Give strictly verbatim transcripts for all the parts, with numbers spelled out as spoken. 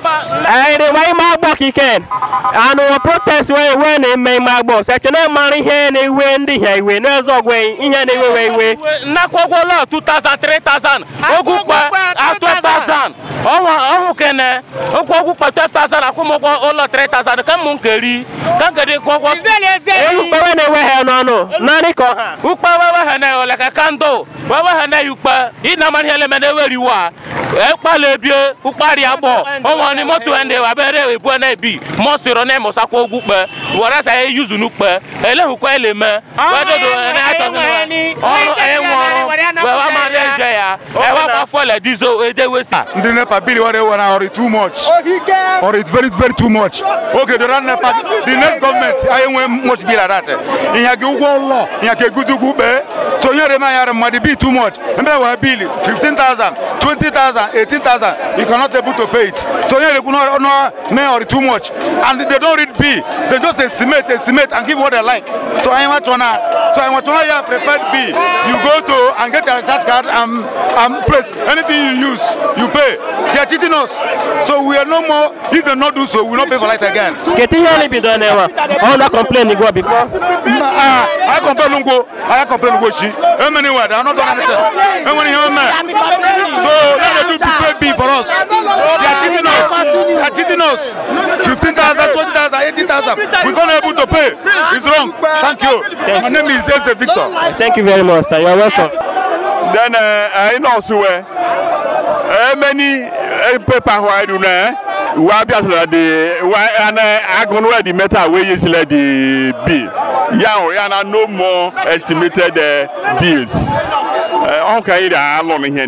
I the way my book again. And we protest when they make my boss. I cannot marry here and they win the highway. There's a way in any way. Nakogola two thousand, three thousand. Ogupa at twelve thousand. Oh, can I? Ogupa twelve thousand. Akumo all three thousand. Come on, Kerry. Can't get it. Anywhere, no, no. Naniko. Upa, like a candle. Where you pa? In a man element where you are. Epalebie, Upariabo. Oh, one motor and they were very when they be. Monsieur Nemo Sako Gupa. What I use Nupa. Ellen Quailema. Whether do any. Well, I'm not there. I want to follow this. They will start. The Nepa Billy, whatever, or too much. Or it's very, very too much. Okay, the run the next government, I must be like that. In a good law, in a good good so you're a might be too much. And there will be fifteen thousand, twenty thousand, eighteen thousand. You cannot able to pay it. So you're not or too much. And they don't read B. They just estimate, estimate, and give what they like. So I want to know. So I want to know you are prepared B. You go to and get your recharge card and, and press anything you use, you pay. They are cheating us. So we are no more. If they not do so, we will not pay for light again. Getting only be done ever. All that complaining go before. I complain go. I complain go. She. How many words? I'm not done anything. How many man? So let them do to pay B for us. They are cheating us. They are cheating us. Fifteen thousand, twenty thousand, eighty thousand. We can't able to pay. It's wrong. Thank you. My name is Jesse Victor. Thank you very much, sir. You are welcome. Then I know so how many paper why do now? Why be the why and I go where the metal way is like the bill. Yeah, and no more estimated bills. Okay, I'm on here.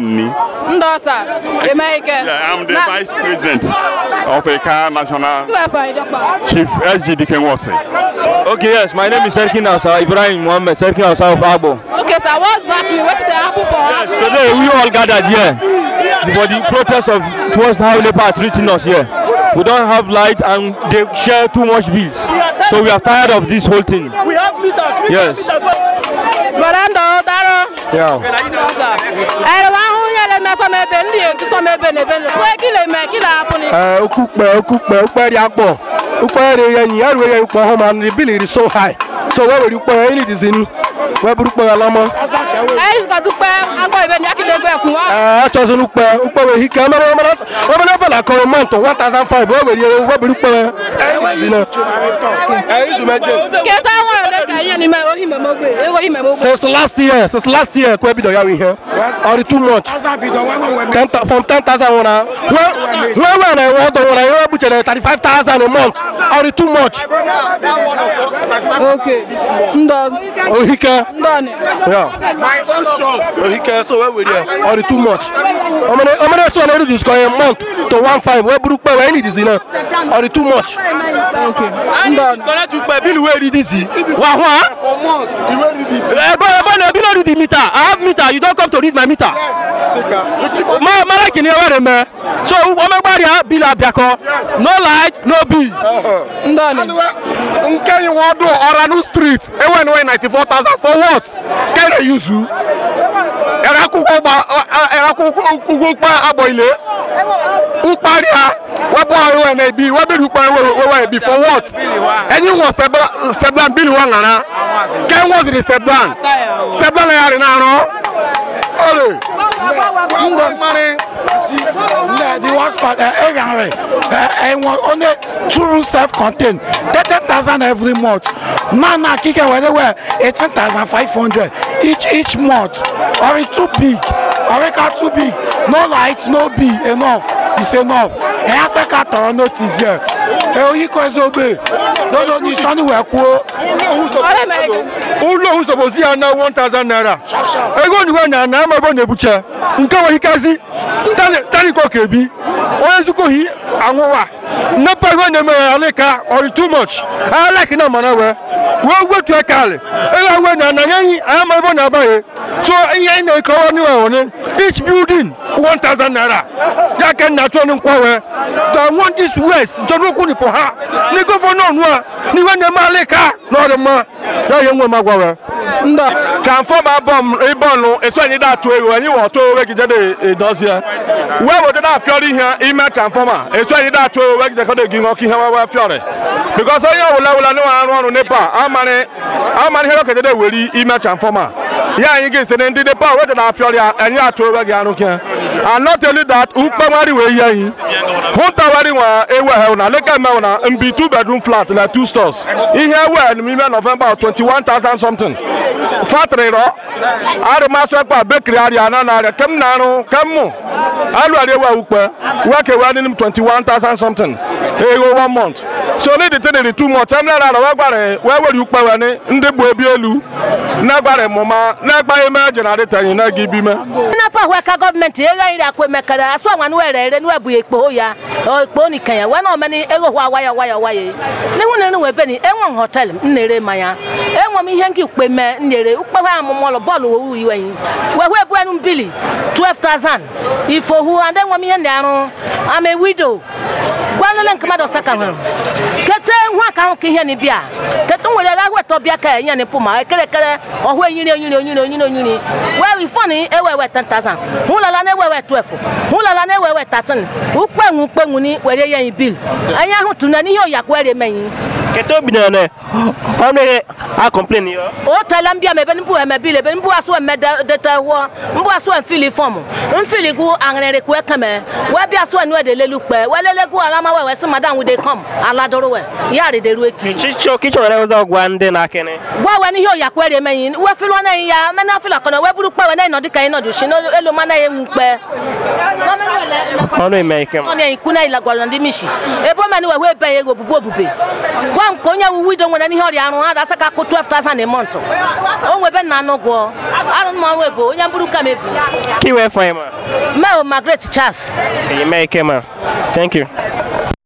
I'm the vice president of a car national chief S G Dikenwase. Okay, yes, my name is Serkin Asa Ibrahim Mohammed, Serkin Asa of Abo. Okay, so what's happening? What did happen for us? Yes, today we all gathered here for the protest of towards how Labour are treating us here. We don't have light and they share too much bills. So we are tired of this whole thing. We have meters. Yes. Yeah. Uh, Ukukbe, Ukukbe, Ukbe, Yakbo. Ukbe, and Yarwe, Ukahoma, and the bill is so high. So where will you put any disease? Where would you put a lama? I got to pay. I'm going to make it. I chose an Ukbe, Ukbe, he came over. Open up like a month to one thousand five. Where will you put a Since last year, since last year, Kwebido are here. Or too much. From ten thousand now. Where when I want to I want to thirty-five thousand a month. Or too much. Okay. Oh, he can. Yeah. My own shop. Oh, he can. So where will you? Or too much. I'm gonna I'm gonna so I just go a month to one five. Where Brook where any this enough. Or too much. Okay. And it's gonna to pay bill where it is. Wow, wow. For months, you will read it. Eh, but but you don't read the meter. I have meter. You don't come to read my meter. You keep on. Ma, ma like in here, man. So, everybody have bill abiako. No light, no bill. Ndani. Can you want to or a new street? E went away ninety-four thousand for what? Can they use you? Era kukuba, era kukuba aboile. Uparia. What boy when they be? What be uparia be for what? Anyone step step down bill one na. Can was it step down? Step down here now. Ole. Money. The worst part, I want only two rooms self-contained, thirty thousand every month. Now, now, kick it where eighteen thousand five hundred each each month. Or it's too big, or it's too big. No lights, no bill, enough. It's enough. And I say, "Cut or notice here." Eh, you can obey. No, no, you can't work. Who knows supposed to now one thousand naira? I go to one and I'm going to butcher. Unka hikazi. Tani tani ko kebi. Oya zuko hi anwa. No pa go na me aleka or too much. I like na manawe. We go to akale. E wa we na na yan am bo na ba ye. So yan na ko ni wa woni. each building one thousand naira. Ya can not turn in Kwawe. The one this west, John Okuni for her. Ni governor, ni when the Maleka, no the ma. Ya young Magwawe. Transformer bomb, a bono, it's when you that way when you want to regulate a dossier. Where would that fury here, email transformer? It's when you that way when the Kodagi Hockey Hawa Fury. Because I will know I want to Nepal. How many, how many helicopters will email transformer? Yeah, you get sent into the power with the fury and you are to Raganuka. And not tell you that Upamari way here. Hontawari, a well, now look at Mauna and be two bedroom flat, like two stores. In here, well, in November twenty-one thousand something. Fatrero, I the master bakery, Ariana, come now, come on. I will work around him twenty-one thousand something. They go one month. So they did it too much. I'm not out of where will you pay in the Bobielu? Nagare Mama, Nagba imagine at the time, I give him. Napa work government, you like we make a swam and where and where we Poya or Bonica. One or many ego wire wire wire. No one anywhere, Benny, and one hotel, Nere Maya. And one me hanky women near Upama Bolo, you ain't. Where we're born Billy, twelve thousand. If for who and then one me and I'm a widow. Guanalan Kamado Sakam. Kete Waka Kihanibia. Keton will allow what Tobiaka and Puma, Kere, or when you know, you know, you know, you know, you know. Well, we funny, ever were ten thousand. Hula never were twelve. Hula never were thirteen. Upa Mupamuni, where they bill. I am to Nanio Yakwere Main. Ketobine, how many are complaining? Oh, Talambia, Mebenbu, and Mabile, Benbuaso, and Medata war, Mbuaso and Philly form. And Philly go and Requecame. Where be as one where they look where, well, let go Alama, where some madam would they come, Aladoro, Yari de Ruki. Chicho, Kitchen, I was all one day, I can. Why when you Yakwere Main, where Filona, Manafila, where Bupa, and I know the kind of she know Elomana and Mpe. Only make him on a Kuna Guarandimishi. A woman who will pay a Bobubi. One Konya, we don't want any Horiano, that's a couple twelve thousand a month. Oh, we've been no go. I don't know where Yambuka may be. Keep away for him. Mel, my great chance. You make him. Thank you.